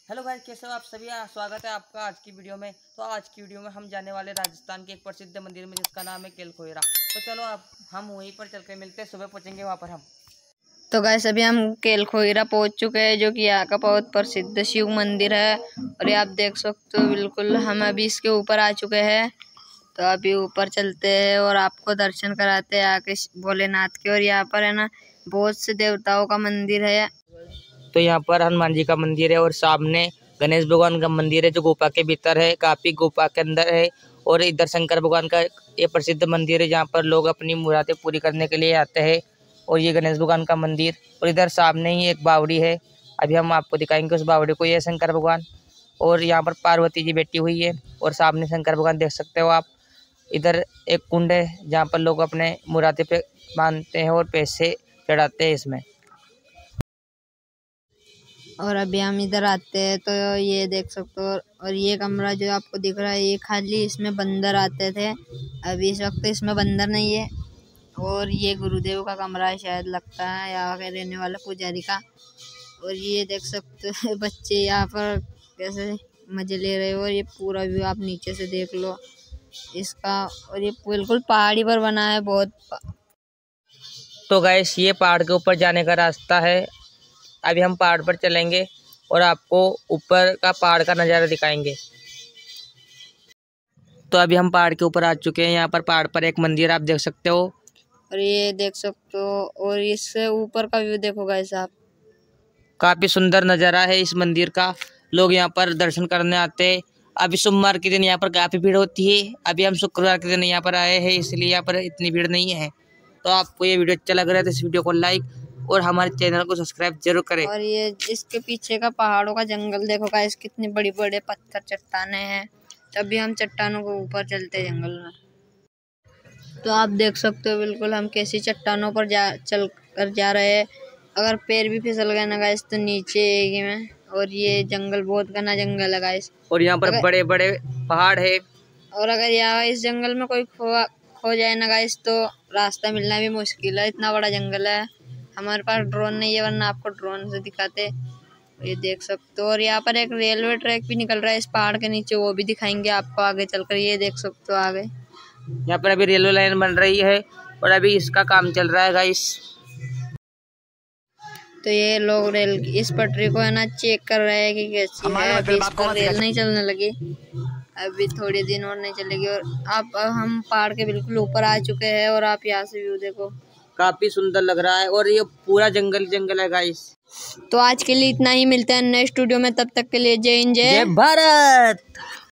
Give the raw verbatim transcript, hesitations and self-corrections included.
Hello guys, कैसे हो आप सभी। स्वागत है आपका आज की वीडियो में। तो आज की वीडियो में हम जाने वाले राजस्थान के एक प्रसिद्ध मंदिर में जिसका नाम है केलखोयरा। तो चलो अब हम वहीं पर चल के मिलते हैं, सुबह पहुंचेंगे वहां पर हम। तो गाइस अभी हम केलखोयरा पहुंच चुके हैं, जो कि यहाँ का बहुत प्रसिद्ध शिव मंदिर है। और ये आप देख सकते हो, बिल्कुल हम अभी इसके ऊपर आ चुके हैं। तो अभी ऊपर चलते हैं और आपको दर्शन कराते हैं आके भोलेनाथ के। और यहाँ पर है ना, बहुत से देवताओं का मंदिर है। तो यहाँ पर हनुमान जी का मंदिर है और सामने गणेश भगवान का मंदिर है जो गुफा के भीतर है, काफी गुफा के अंदर है। और इधर शंकर भगवान का ये प्रसिद्ध मंदिर है जहाँ पर लोग अपनी मुरादें पूरी करने के लिए आते हैं। और ये गणेश भगवान का मंदिर, और इधर सामने ही एक बावड़ी है, अभी हम आपको दिखाएंगे उस बावड़ी को। ये शंकर भगवान, और यहाँ पर पार्वती जी बैठी हुई है और सामने शंकर भगवान देख सकते हो आप। इधर एक कुंड है जहाँ पर लोग अपने मुरादे पे मानते हैं और पैसे चढ़ाते हैं इसमें। और अभी हम इधर आते हैं तो ये देख सकते हो। और ये कमरा जो आपको दिख रहा है, ये खाली इसमें बंदर आते थे। अभी इस वक्त इसमें बंदर नहीं है। और ये गुरुदेव का कमरा है शायद, लगता है यहाँ के रहने वाला पुजारी का। और ये देख सकते हो बच्चे यहाँ पर कैसे मजे ले रहे हो। और ये पूरा व्यू आप नीचे से देख लो इसका। और ये बिल्कुल पहाड़ी पर बना है बहुत। तो गाइस ये पहाड़ के ऊपर जाने का रास्ता है। अभी हम पहाड़ पर चलेंगे और आपको ऊपर का पहाड़ का नज़ारा दिखाएंगे। तो अभी हम पहाड़ के ऊपर आ चुके हैं। यहाँ पर पहाड़ पर एक मंदिर आप देख सकते हो। और ये देख सकते हो, और इससे ऊपर का व्यू देखो गाइस आप। काफ़ी सुंदर नज़ारा है इस मंदिर का। लोग यहाँ पर दर्शन करने आते हैं। अभी सोमवार के दिन यहाँ पर काफ़ी भीड़ होती है। अभी हम शुक्रवार के दिन यहाँ पर आए हैं, इसलिए यहाँ पर इतनी भीड़ नहीं है। तो आपको ये वीडियो अच्छा लग रहा है तो इस वीडियो को लाइक और हमारे चैनल को सब्सक्राइब जरूर करें। और ये इसके पीछे का पहाड़ों का जंगल देखो गाइस, कितनी बड़ी बड़े पत्थर चट्टाने हैं। तभी हम चट्टानों को ऊपर चलते हैं जंगल में। तो आप देख सकते हो बिल्कुल हम कैसी चट्टानों पर जा चल कर जा रहे हैं। अगर पैर भी फिसल गए ना गाइस तो नीचे आएगी में। और ये जंगल बहुत घना जंगल है गाइस। और यहाँ पर बड़े बड़े पहाड़ है। और अगर यहाँ इस जंगल में कोई खो खो जाए ना गाइस तो रास्ता मिलना भी मुश्किल है, इतना बड़ा जंगल है। हमारे पास ड्रोन नहीं है, वरना आपको ड्रोन से दिखाते। ये देख सकते हो। और यहाँ पर एक रेलवे ट्रैक भी निकल रहा है इस पहाड़ के नीचे, वो भी दिखाएंगे आपको आगे चलकर। ये देख सकते हो आगे यहाँ पर अभी रेलवे लाइन बन रही है और अभी इसका काम चल रहा है गाइस। तो ये लोग रेल इस पटरी को है ना चेक कर रहे हैं कि कैसी है। अभी इस पर रेल नहीं चलने लगी, अभी थोड़े दिन और नहीं चलेगी। और आप हम पहाड़ के बिल्कुल ऊपर आ चुके हैं और आप यहाँ से व्यू देखो, काफी सुंदर लग रहा है। और ये पूरा जंगल जंगल है गाइस। तो आज के लिए इतना ही, मिलते हैं नेक्स्ट वीडियो में। तब तक के लिए जय हिंद, जय भारत।